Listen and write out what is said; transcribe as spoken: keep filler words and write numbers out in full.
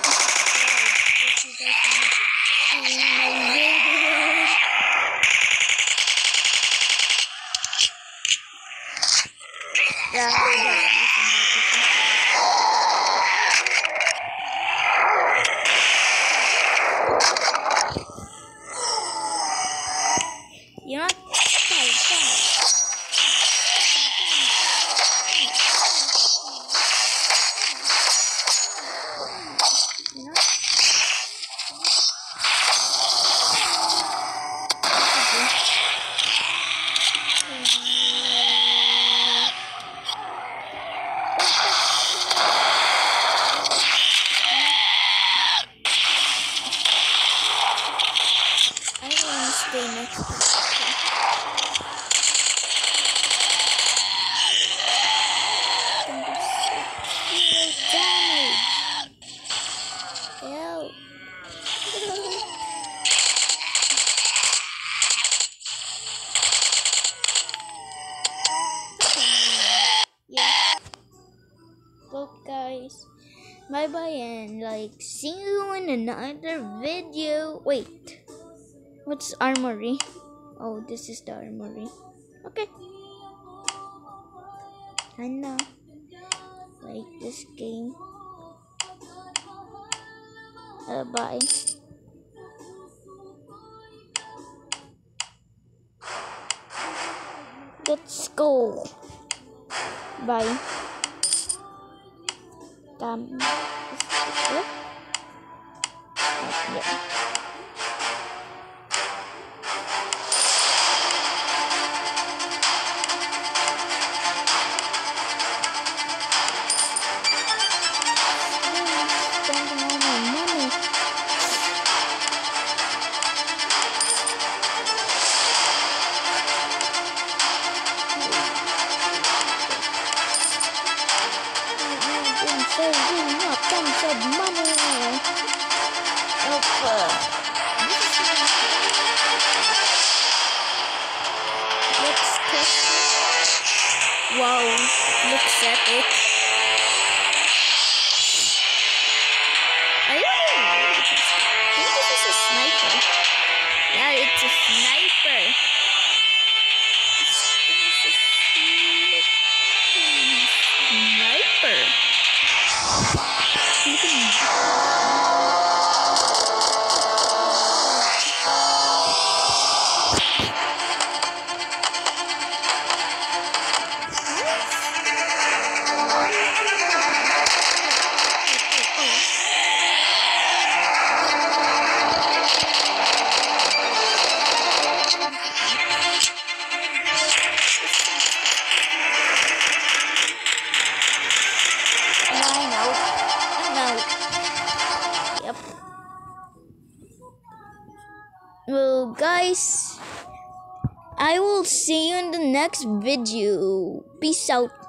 Yeah. Guys, bye bye, and like see you in another video. Wait, what's armory? Oh, this is the armory. Okay, I know, like this game. Uh, bye. Let's go. Bye. Um, yeah. Wow, looks at it. I don't know. I think this is a sniper. Yeah, it's a sniper. This is a sniper. Well, guys, I will see you in the next video. Peace out.